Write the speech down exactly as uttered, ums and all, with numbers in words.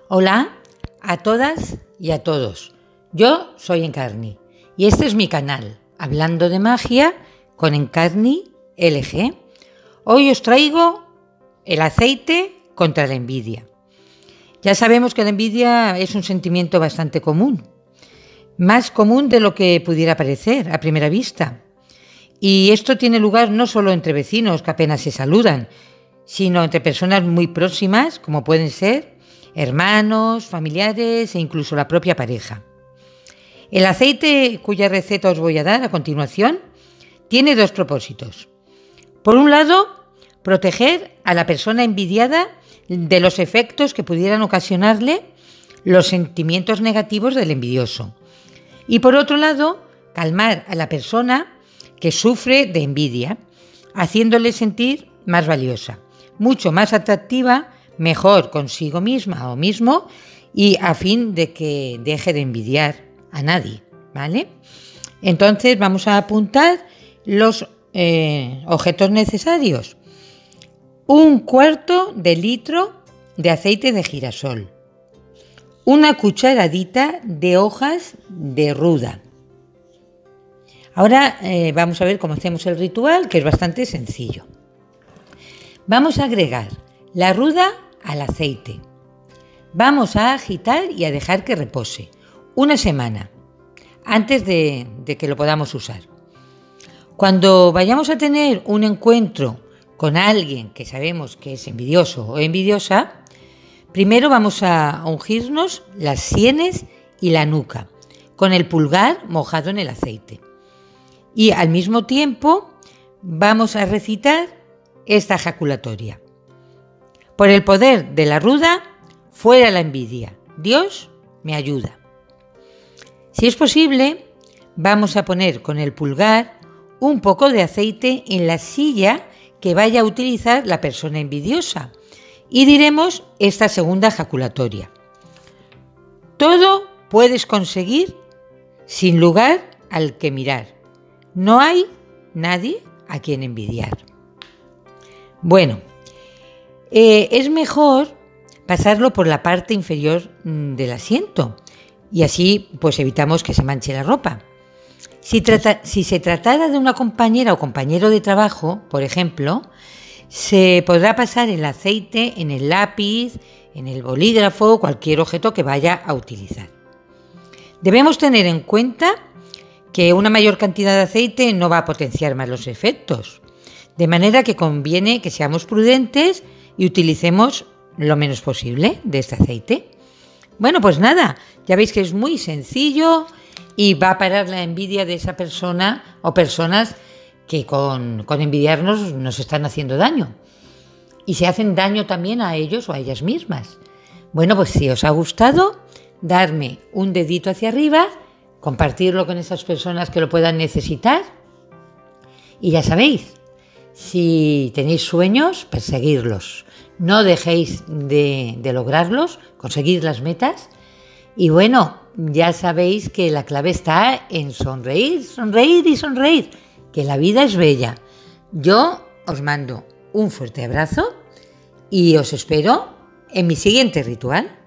Hola a todas y a todos. Yo soy Encarni y este es mi canal, Hablando de Magia con Encarni L G. Hoy os traigo el aceite contra la envidia. Ya sabemos que la envidia es un sentimiento bastante común, más común de lo que pudiera parecer a primera vista. Y esto tiene lugar no solo entre vecinos que apenas se saludan, sino entre personas muy próximas, como pueden ser hermanos, familiares e incluso la propia pareja. El aceite, cuya receta os voy a dar a continuación, tiene dos propósitos. Por un lado, proteger a la persona envidiada de los efectos que pudieran ocasionarle los sentimientos negativos del envidioso. Y por otro lado, calmar a la persona que sufre de envidia, haciéndole sentir más valiosa, mucho más atractiva, mejor consigo misma o mismo, y a fin de que deje de envidiar a nadie, ¿vale? Entonces vamos a apuntar los eh, objetos necesarios. Un cuarto de litro de aceite de girasol, una cucharadita de hojas de ruda. Ahora eh, vamos a ver cómo hacemos el ritual, que es bastante sencillo. Vamos a agregar la ruda al aceite. Vamos a agitar y a dejar que repose una semana antes de, de que lo podamos usar. Cuando vayamos a tener un encuentro con alguien que sabemos que es envidioso o envidiosa, primero vamos a ungirnos las sienes y la nuca con el pulgar mojado en el aceite. Y al mismo tiempo vamos a recitar esta ejaculatoria. Por el poder de la ruda, fuera la envidia. Dios me ayuda. Si es posible, vamos a poner con el pulgar un poco de aceite en la silla que vaya a utilizar la persona envidiosa y diremos esta segunda ejaculatoria. Todo puedes conseguir sin lugar al que mirar. No hay nadie a quien envidiar. Bueno, eh, es mejor pasarlo por la parte inferior del asiento y así pues evitamos que se manche la ropa. Si, trata, si se tratara de una compañera o compañero de trabajo, por ejemplo, se podrá pasar el aceite en el lápiz, en el bolígrafo o cualquier objeto que vaya a utilizar. Debemos tener en cuenta que una mayor cantidad de aceite no va a potenciar más los efectos, de manera que conviene que seamos prudentes y utilicemos lo menos posible de este aceite. Bueno, pues nada, ya veis que es muy sencillo y va a parar la envidia de esa persona o personas que con, con envidiarnos nos están haciendo daño y se hacen daño también a ellos o a ellas mismas. Bueno, pues si os ha gustado, darme un dedito hacia arriba, compartirlo con esas personas que lo puedan necesitar y ya sabéis, si tenéis sueños, perseguirlos. No dejéis de, de lograrlos, conseguir las metas. Y bueno, ya sabéis que la clave está en sonreír, sonreír y sonreír, que la vida es bella. Yo os mando un fuerte abrazo y os espero en mi siguiente ritual.